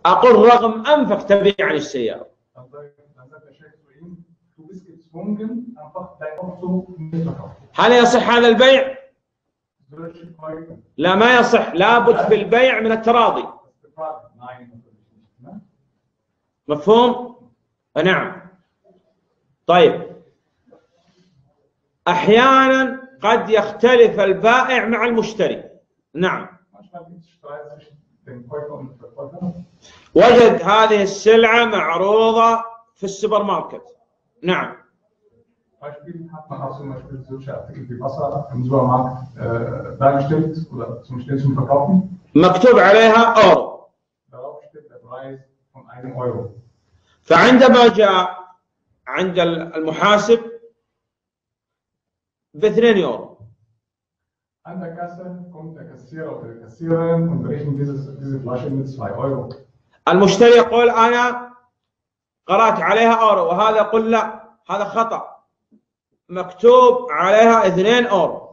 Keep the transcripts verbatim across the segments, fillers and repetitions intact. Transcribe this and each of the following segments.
أقول رغم أنفك تبيع عن السيارة. هل يصح هذا البيع؟ لا ما يصح، لابد في البيع من التراضي. مفهوم؟ نعم. طيب أحيانا قد يختلف البائع مع المشتري. نعم. وجد هذه السلعة معروضة في السوبر ماركت. نعم. مكتوب عليها أورو، فعندما جاء عند المحاسب باثنين يورو، المشتري يقول أنا قرأت عليها أورو، وهذا يقول لا هذا خطأ مكتوب عليها اثنين أورو.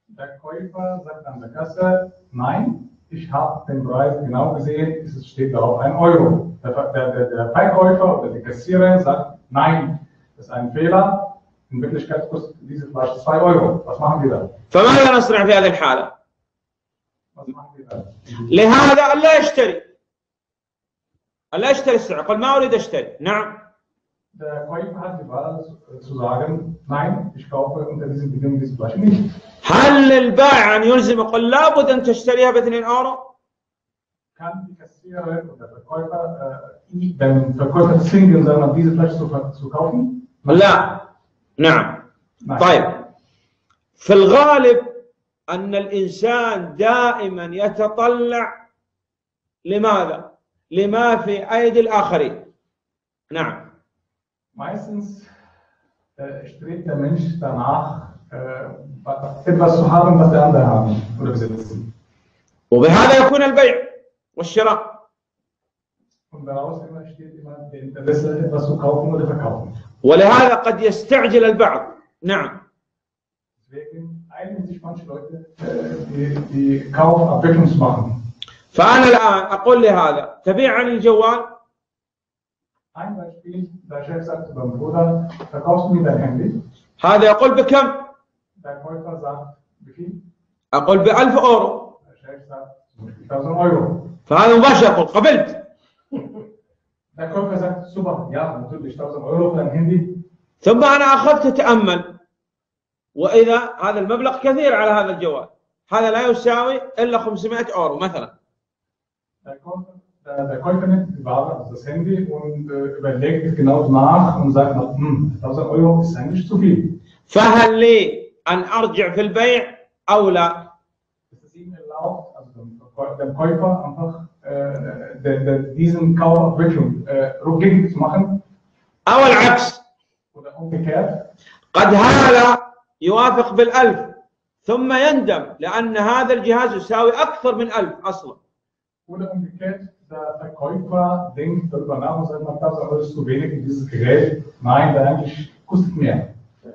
Ich habe den Preis genau gesehen, es steht darauf ein Euro. Der, der, der Verkäufer oder die Kassiererin sagt, nein, das ist ein Fehler. In Wirklichkeit kostet diese Flasche zwei Euro. Was machen wir dann? فماذا نصنع في هذه الحالة؟ Was machen wir dann? لهذا ألا يشتري. ألا يشتري السلعة، قل ما أريد أشتري. نعم. Der Käufer hat die Wahl zu sagen, nein, ich kaufe unter diesen Bedingungen diese Flasche nicht. هل البائع أن يلزم يقول لابد أن تشتريها باثنين أورو؟ Kann die Kassiererin oder der Verkäufer äh, den Verkäufer zwingen, sondern diese Flasche zu, zu kaufen? لا. نعم. Nein. طيب في الغالب أن الإنسان دائما يتطلع لماذا؟ لما في أيدي الآخرين. نعم. Meistens äh, strebt der Mensch danach, äh, etwas zu haben, was der andere haben oder besitzen. وبهذا يكون البيع والشراء. Und daraus immer steht immer der Interesse, etwas zu kaufen oder verkaufen. ولهذا قد يستعجل البعض. نعم. Deswegen einigen sich manche Leute, die, die Kaufabwicklung machen. فأنا الآن أقول لهذا تبيع عن الجوال. Ein Beispiel, der Chef sagt beim Bruder, verkaufst du mir dein Handy? هذا يقول بكم؟ Der Käufer sagt, wie viel? أقول بألف أورو. Der Chef sagt, zum Beispiel tausend Euro. فهذا مباشر أقول قبلت. Der Käufer sagt, super, ja, natürlich tausend Euro für dein Handy. ثم أنا أخذت أتأمل، وإذا هذا المبلغ كثير على هذا الجوال، هذا لا يساوي إلا خمسمائة أورو مثلا. Der Käufer, der, der Käufer nimmt die Ware, also das Handy, und äh, überlegt es genau nach und sagt, hm, tausend Euro ist eigentlich zu viel. فهل لي أن أرجع في البيع أو لا؟ Es ist ihm erlaubt, also dem, dem Käufer einfach äh, de, de, diesen Kaufabwicklung äh, rückgängig zu machen. أو العكس. Oder umgekehrt. قد هذا يوافق بالألف ثم يندم لأن هذا الجهاز يساوي أكثر من ألف أصلا. Oder umgekehrt, der Verkäufer denkt darüber nach und sagt, tausend Euro ist zu wenig für dieses Gerät. Nein, der eigentlich kostet mehr.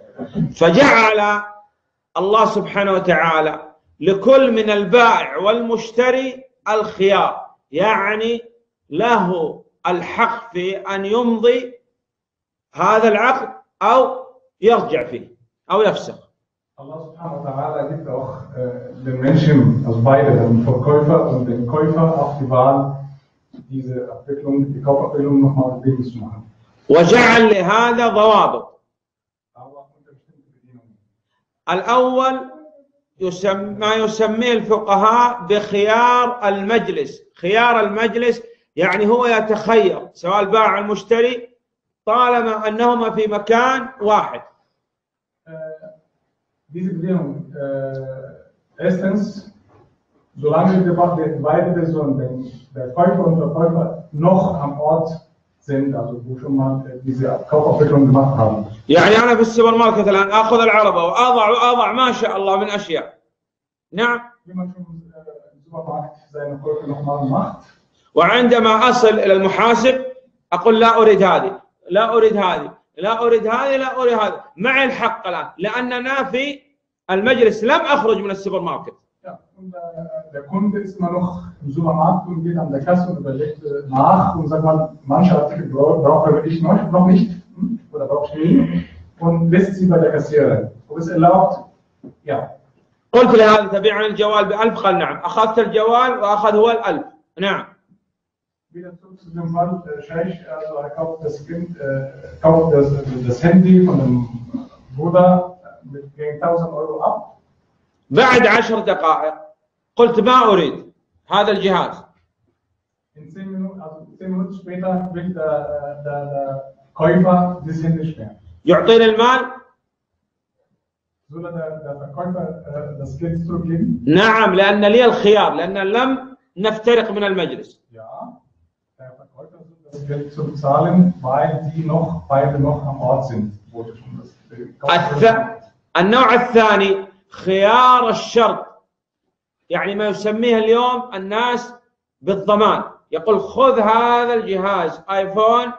فجعل الله سبحانه وتعالى لكل من البائع والمشتري الخيار، يعني له الحق في أن يمضي هذا العقد أو يرجع فيه أو يفسخ. Allah subhanahu wa ta'ala gibt auch äh, den Menschen, also beide, den Verkäufer und den Käufer, auch die Wahl, diese Abwicklung, die Kaufabwicklung nochmal rückgängig zu machen. وجعل لهذا ضوابط. Aber unter bestimmten Bedingungen. الأول يسمى ما يسميه الفقهاء بخيار المجلس. خيار المجلس يعني هو يتخير سواء البائع المشتري طالما أنهما في مكان واحد. Diese Bedingung, äh, erstens, solange die beide Personen, der Käufer und der Verkäufer, noch am Ort sind, also wo schon mal diese Kaufabwicklung gemacht haben. يعني أنا في السوبر ماركت الآن آخذ العربة وأضع وأضع ما شاء الله من أشياء. نعم. Wie man schon im Supermarkt seine Käufe nochmal macht. وعندما أصل إلى المحاسب أقول لا أريد هذه، لا أريد هذه، لا أريد هذه، لا أريد هذه. معي الحق الآن لأننا في المجلس لم أخرج من السوبر ماركت. Ja, und äh, der Kunde ist immer noch im Supermarkt und geht an der Kasse und überlegt äh, nach und sagt mal, manche Artikel brauche ich noch, noch nicht hm, oder brauche ich nie und lässt sie bei der Kassiererin. Ob es erlaubt? Ja. قلت لهذا تبيعني الجوال بألف؟ قال نعم. أخذت الجوال وأخذ هو الألف. نعم. Wieder zurück zu dem Fall, äh, Scheich, also er kauft das, kind, äh, kauft das, das Handy von dem Bruder mit gegen tausend Euro ab. بعد عشر دقائق قلت ما أريد هذا الجهاز. In zehn Minuten, also zehn Minuten später will der, der, der Käufer das Handy sperren. يعطيني المال؟ Soll der, der Verkäufer äh, das Geld zurückgeben? نعم، لأن لي الخيار، لأن لم نفترق من المجلس. Ja, der Verkäufer soll das Geld zurückzahlen, weil die noch beide noch am Ort sind. Wo schon das النوع الثاني خيار الشرط، يعني ما يسميه اليوم الناس بالضمان، يقول خذ هذا الجهاز آيفون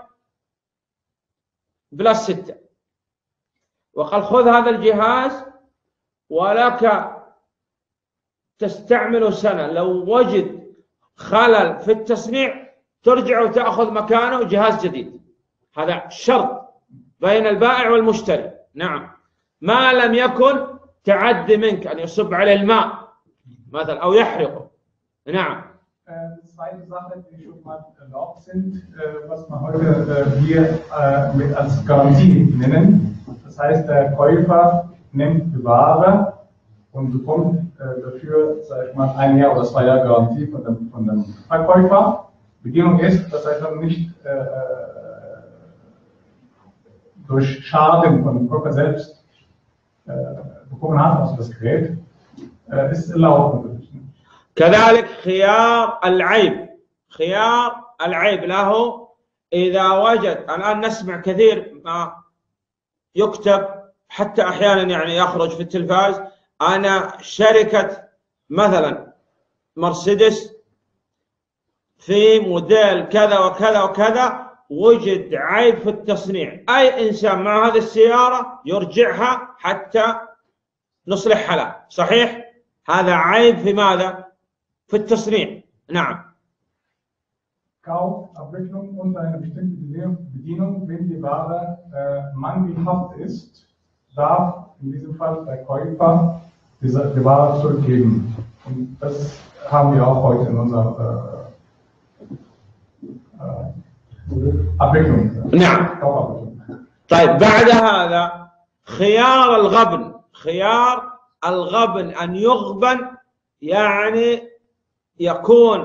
بلس ستة، وقال خذ هذا الجهاز ولك تستعمله سنة، لو وجد خلل في التصنيع ترجع وتأخذ مكانه جهاز جديد. هذا شرط بين البائع والمشتري. نعم، ما لم يكن تعدي منك أن يصب عليه الماء مثلا أو يحرقه. نعم. Die zweite Sache, die schon mal erlaubt sind, was man heute hier mit als Garantie nennen. Das heißt, der Käufer nimmt die Ware und bekommt dafür, sag ich mal, ein Jahr oder zwei Jahre Garantie von dem, von dem Verkäufer. Bedingung ist, dass er dann nicht äh, durch Schaden von dem Käufer selbst äh, bekommen hat, also das Gerät, äh, ist erlaubt natürlich. كذلك خيار العيب، خيار العيب له إذا وجد، الآن نسمع كثير ما يكتب حتى أحيانا يعني يخرج في التلفاز، أنا شركة مثلا مرسيدس في موديل كذا وكذا وكذا وجد عيب في التصنيع، أي إنسان مع هذه السيارة يرجعها حتى نصلحها له. صحيح؟ هذا عيب في ماذا؟ في التصنيع. نعم. Kauf, Abwicklung und eine bestimmte Bedienung, wenn die Ware äh, mangelhaft ist, darf in diesem Fall der Käufer diese, die Ware zurückgeben. Und das haben wir auch heute in unserer äh, äh, Abwicklung. نعم. طيب بعد هذا خيار الغبن، خيار الغبن أن يغبن، يعني يكون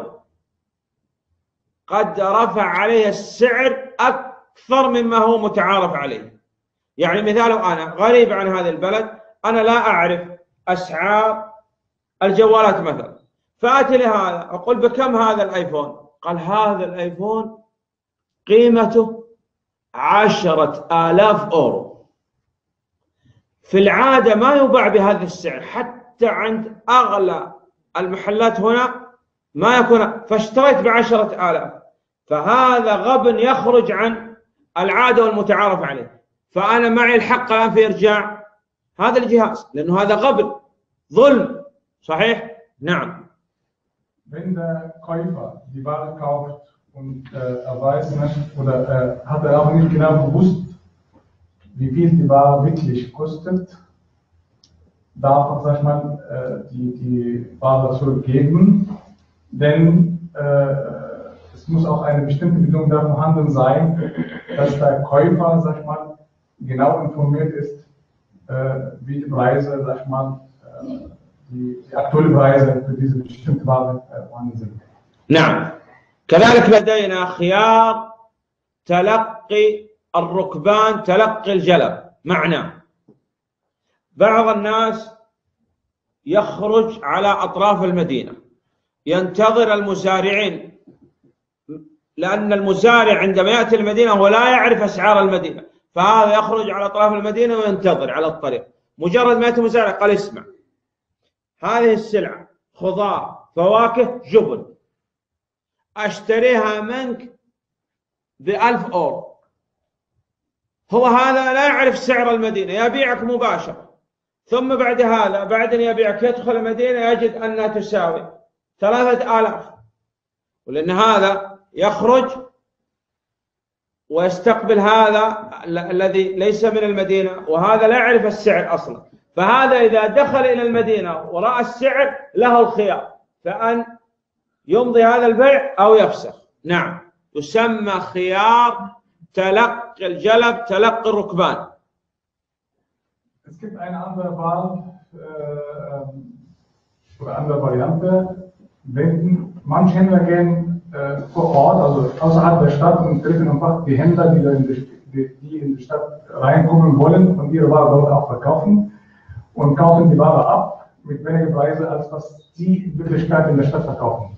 قد رفع عليه السعر أكثر مما هو متعارف عليه. يعني مثاله أنا غريب عن هذا البلد، أنا لا أعرف أسعار الجوالات مثلا، فآتي لهذا أقول بكم هذا الآيفون؟ قال هذا الآيفون قيمته عشرة آلاف أورو. في العادة ما يباع بهذا السعر، حتى عند أغلى المحلات هنا ما يكون، فاشتريت بعشرة آلاف، فهذا غبن يخرج عن العادة والمتعارف عليه، فأنا معي الحق الآن في إرجاع هذا الجهاز، لأنه هذا غبن، ظلم. صحيح؟ نعم. Wenn der Käufer die Ware kauft und äh, er weiß nicht oder äh, hat er auch nicht genau gewusst, wie viel die Ware wirklich kostet, darf er, sag ich mal, äh, die, die Ware zurückgeben, denn äh, es muss auch eine bestimmte Bedingung da vorhanden sein, dass der Käufer, sag ich mal, genau informiert ist, äh, wie die Preise, sag ich mal, äh, die, die aktuellen Preise für diese bestimmte Ware äh, vorhanden sind. نعم. كذلك لدينا خيار تلقي الركبان، تلقي الجلب. معناه بعض الناس يخرج على أطراف المدينة ينتظر المزارعين، لأن المزارع عندما يأتي المدينة هو لا يعرف أسعار المدينة، فهذا يخرج على أطراف المدينة وينتظر على الطريق. مجرد ما يأتي المزارع قال اسمع، هذه السلعة خضار فواكه جبن أشتريها منك بألف أورو، هو هذا لا يعرف سعر المدينة، يبيعك مباشرة، ثم بعد هذا بعد أن يبيعك يدخل المدينة يجد أنها تساوي ثلاثة آلاف، ولأن هذا يخرج ويستقبل هذا الذي ليس من المدينة، وهذا لا يعرف السعر أصلا، فهذا إذا دخل إلى المدينة ورأى السعر له الخيار فأن يمضي هذا البيع أو يفسخ. نعم، يسمى خيار تلقي الجلب، تلقي الركبان. Es gibt eine andere Wahl äh, oder andere Variante, wenn manche Händler gehen äh, vor Ort, also außerhalb der Stadt, und treffen einfach die Händler, die in die, die, die in die Stadt reinkommen wollen und ihre Ware dort auch verkaufen, und kaufen die Ware ab mit weniger Preise, als was sie in Wirklichkeit in der Stadt verkaufen.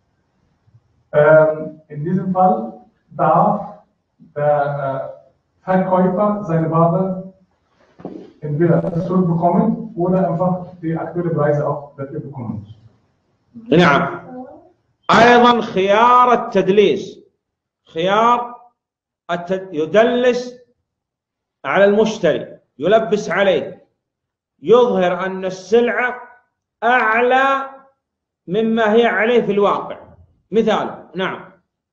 Ähm, in diesem Fall darf der äh, Verkäufer seine Ware entweder zurückbekommen oder einfach die aktuelle Preise auch dafür bekommen. نعم. أيضا خيار التدليس، خيار التد... يدلس على المشتري، يلبس عليه، يظهر أن السلعة أعلى مما هي عليه في الواقع. مثال. نعم.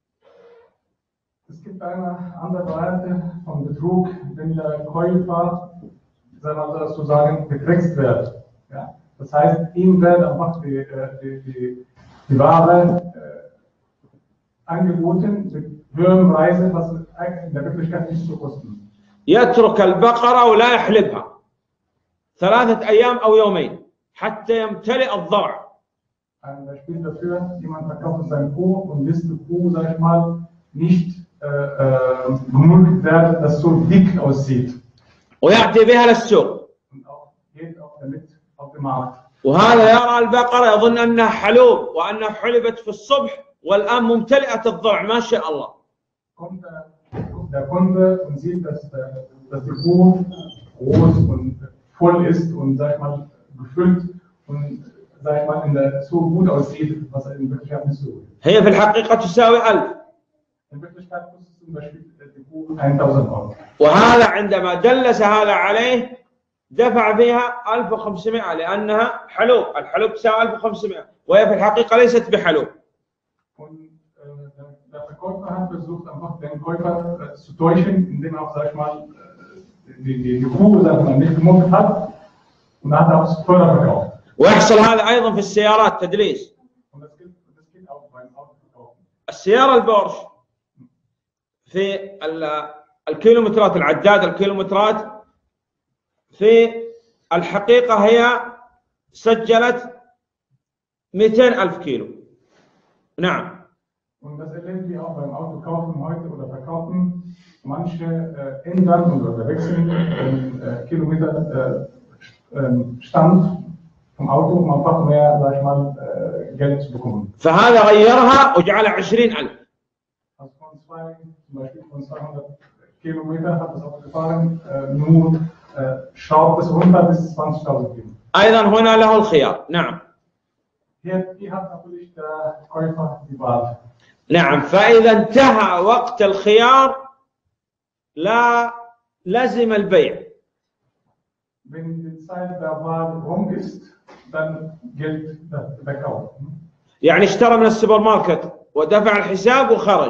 Es gibt eine andere Variante von Betrug, wenn der Käufer, sagen wir das zu sagen, getrickst wird. Ja? Das heißt, ihm wird einfach die, die, die, die Ware äh, angeboten mit höheren Preisen, was in der Wirklichkeit nicht so kosten. يترك البقرة ولا يحلبها ثلاثة أيام أو يومين حتى يمتلئ الضرع. Ein Beispiel dafür: jemand verkauft sein Kuh und lässt die Kuh, sag ich mal, nicht äh, äh, gemulkt werden, das so dick aussieht. ويأتي بها للسوق. Und auch geht auch damit auf den Markt. وهذا يرى البقرة يظن أنها حلوب وأنها حلبت في الصبح والآن ممتلئة الضرع ما شاء الله. Kommt der, der Kunde und sieht, dass, dass die Kuh groß und voll ist und, sag ich mal, gefüllt und, sag ich mal, in der, so gut aussieht, was er in Wirklichkeit nicht so gut ist. هي في الحقيقة تساوي ألف. In Wirklichkeit kostet zum Beispiel die Kuh tausend Euro. وهذا عندما دلس هذا عليه دفع فيها ألف وخمسمائة لأنها حلوب، الحلوب تساوي ألف وخمسمائة وهي في الحقيقة ليست بحلوب. Und äh, der, der Verkäufer hat versucht, einfach den Käufer äh, zu täuschen, indem er auch, sag ich mal, die, die, die Kuh, sag ich mal, nicht gemolken hat, und dann hat er auch teurer verkauft. ويحصل هذا أيضا في السيارات تدليس. Und das gilt, das gilt auch beim Autoverkaufen. السيارة البورش في الكيلومترات، العداد الكيلومترات في الحقيقة هي سجلت مئتين ألف كيلو. نعم. Und das erleben wir auch beim Autokaufen heute oder Verkaufen. Manche äh, ändern oder wechseln den äh, Kilometer äh, äh, Stand vom Auto, um einfach mehr, sag ich mal, äh, Geld zu bekommen. فهذا غيرها وجعلها عشرين ألف. Also von zwei, zum Beispiel von zweihundert Kilometer hat das Auto gefahren, äh, nur äh, schraubt es runter bis zwanzigtausend Kilometer. أيضا هنا له الخيار. نعم. Hier, hier hat natürlich der Käufer die Wahl. نعم. فإذا انتهى وقت الخيار لا لزم البيع. Wenn die Zeit der Wahl rum ist, dann gilt der, der Kauf. يعني اشترى من السوبر ماركت ودفع الحساب وخرج.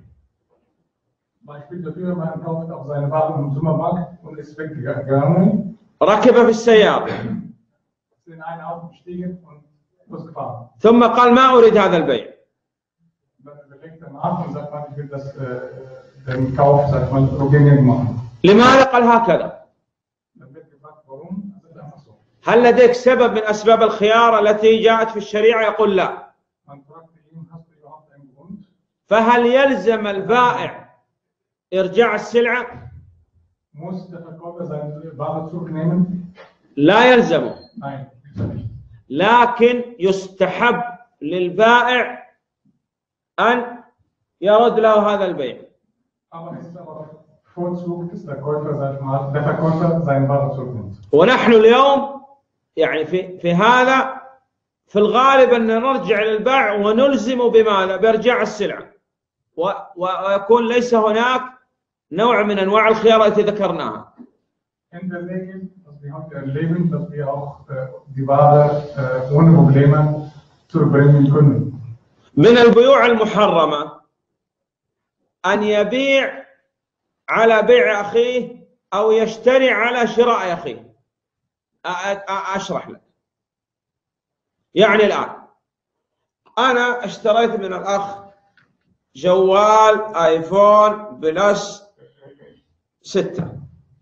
Beispiel dafür: man kauft auch seine Ware im Supermarkt und ist weggegangen. ركب في السيارة. Ist in ein Auto gestiegen und losgefahren. ثم قال ما أريد هذا البيع. Dann überlegt er nach und sagt man, ich will das, äh, den Kauf, sag mal, rückgängig machen. لماذا قال هكذا؟ Dann wird gefragt, warum? Das ist einfach so. هل لديك سبب من أسباب الخيار التي جاءت في الشريعة؟ يقول لا. Man fragt ihn, hast du überhaupt einen Grund? فهل يلزم البائع إرجاع السلعة؟ Muss der Verkäufer seine Ware zurücknehmen? لا يلزمه. Nein, ist er nicht. لكن يستحب للبائع أن يرد له هذا البيع. Aber es ist aber Vorzug, dass der Käufer, sag ich mal, der Verkäufer seine Ware zurücknimmt. ونحن اليوم يعني في في هذا في الغالب أن نرجع للبائع ونلزم بماذا؟ بإرجاع السلعة. ويكون ليس هناك نوع من أنواع الخيار التي ذكرناها. in der Regel, dass wir heute erleben, dass wir auch äh, die Ware äh, ohne Probleme zurückbringen können. من البيوع المحرمة أن يبيع على بيع أخيه أو يشتري على شراء أخيه. أشرح لك. يعني الآن أنا اشتريت من الأخ جوال آيفون بلس ستة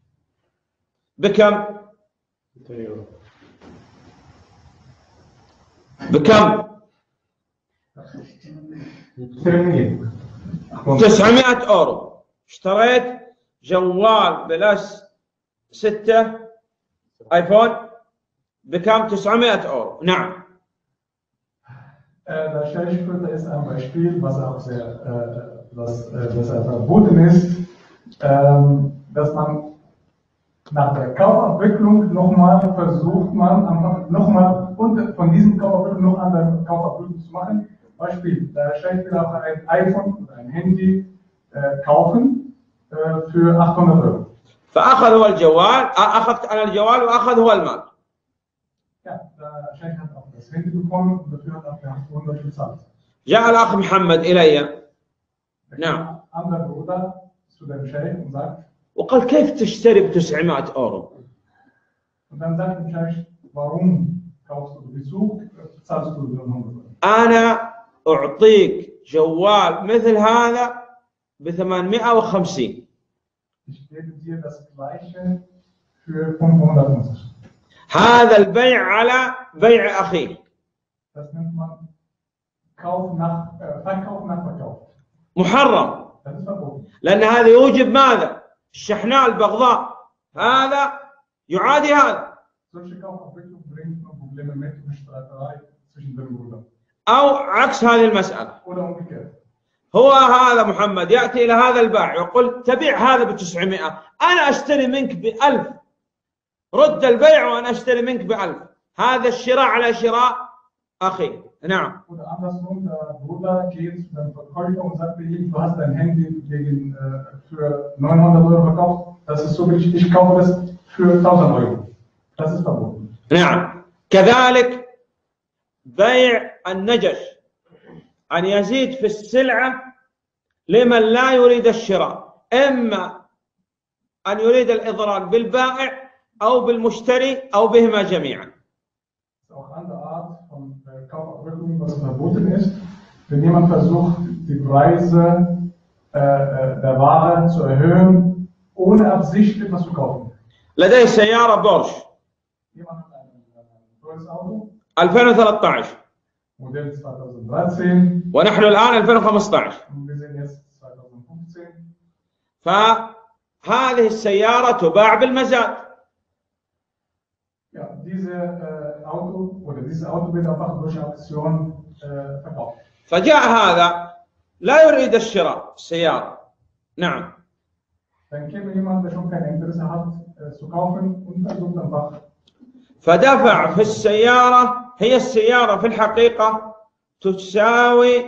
بكم؟ بكم؟ تسعمائة أورو. اشتريت جوال بلس ستة آيفون بكم؟ تسعمائة أورو. نعم. Der Schellsplitter ist ein Beispiel, was auch sehr, äh, was, äh, was verboten ist, ähm, dass man nach der Kaufabwicklung nochmal versucht, man einfach nochmal von diesem Kaufabwicklung noch andere Kaufabwicklung zu machen. Beispiel, der Schell will auch ein iPhone oder ein Handy äh, kaufen äh, für achthundert Euro. فأخذ هو الجوال، أخذت أنا الجوال وأخذ هو المال. Ja, der Scheich hat auch das Handy bekommen und dafür hat auch der achthundert bezahlt. جاء الأخ محمد إلي. نعم. Anderer Bruder zu dem Scheich und sagt. وقال كيف تشتري ب تسعمائة أورو؟ Und dann sagt der Scheich, warum kaufst du Besuch, zahlst du hundert Euro? أنا أعطيك جوال مثل هذا ب ثمانمائة وخمسين. Ich gebe dir das gleiche für fünfhundertfünfzig. هذا البيع على بيع أخيه. Das nennt man Kauf nach, äh, Verkauf nach Verkauf. محرم. Das ist verboten. لأن هذا يوجب ماذا؟ الشحناء البغضاء. هذا يعادي هذا. Solche Kaufabwicklung bringt nur Probleme mit und Streiterei zwischen den Brüdern. أو عكس هذه المسألة. Oder umgekehrt. هو هذا محمد يأتي إلى هذا البائع يقول تبيع هذا ب تسعمائة، أنا أشتري منك بألف، رد البيع وأنا أشتري منك بألف. هذا الشراء على شراء أخي. نعم. Oder andersrum, der Bruder geht zu dem Verkäufer und sagt ihm, du hast dein Handy gegen, äh, für neunhundert Euro verkauft, das ist so billig, ich kaufe das für tausend Euro. Das ist verboten. نعم. كذلك بيع النجش، أن يزيد في السلعة لمن لا يريد الشراء، إما أن يريد الإضرار بالبائع أو بالمشتري أو بهما جميعا. Auch eine Art von Kaufabwicklung, was verboten ist, wenn jemand versucht, die Preise äh, der Ware zu erhöhen, ohne Absicht etwas zu kaufen. لديه سيارة بورش. Jemand hat ein teures Auto. ألفين وثلاثة عشر. Modell zweitausenddreizehn. ونحن الآن ألفين وخمسة عشر. Wir sind jetzt zweitausendfünfzehn. فهذه السيارة تباع بالمزاد. Ja, diese äh, Auto oder dieses Auto wird einfach durch Auktion äh, verkauft. فجاء هذا لا يريد الشراء السيارة. نعم. Dann käme jemand, der schon kein Interesse hat, äh, zu kaufen und versucht einfach. فدفع في السيارة، هي السيارة في الحقيقة تساوي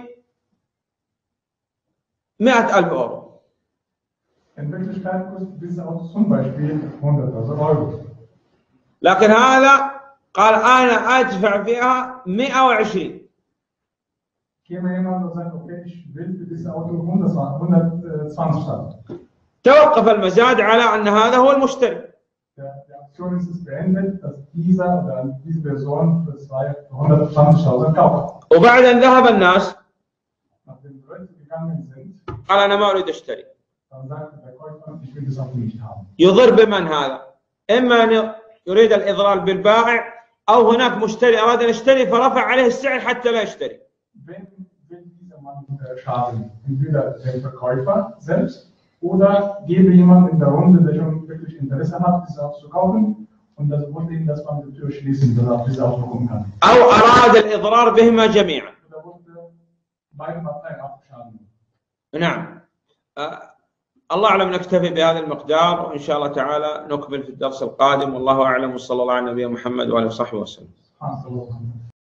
مئة ألف أورو. In Wirklichkeit kostet dieses Auto zum Beispiel hunderttausend Euro. لكن هذا قال أنا أدفع فيها مئة وعشرين. Käme jemand und sagt, okay, ich will für dieses Auto hundertzwanzig zahlen. توقف المزاد على أن هذا هو المشتري. Die Aktion ist es beendet, dass dieser oder diese Person für hundertzwanzigtausend kauft. وبعد أن ذهب الناس Nachdem die Leute gegangen sind, قال أنا ما أريد أشتري. dann sagt der Käufer, ich will das Auto nicht haben. يضر بمن هذا؟ إما أن يريد الإضرار بالبائع أو هناك مشتري أراد أن يشتري فرفع عليه السعر حتى لا يشتري. Wenn will dieser Mann schaden, entweder dem Verkäufer selbst oder gebe jemand in der Runde, der schon wirklich Interesse hat, dieses Auto zu kaufen, und das wollte ihm, dass man die Tür schließen, dass er dieses Auto bekommen kann. أو أراد الإضرار بهما جميعا. Oder wollte beiden Parteien auch schaden. نعم. أه الله أعلم، نكتفي بهذا المقدار وإن شاء الله تعالى نكمل في الدرس القادم، والله أعلم، وصلى الله على نبينا محمد وآله وصحبه وسلم.